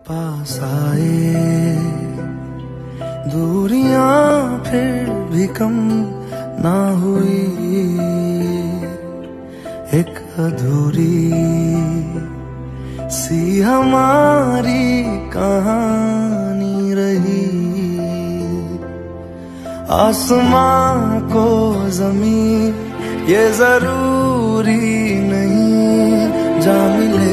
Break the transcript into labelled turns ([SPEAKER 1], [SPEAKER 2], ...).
[SPEAKER 1] पास आए, दूरियां फिर भी कम ना हुई, एक अधूरी सी हमारी कहानी रही। आसमां को जमीन ये जरूरी नहीं, जा मिले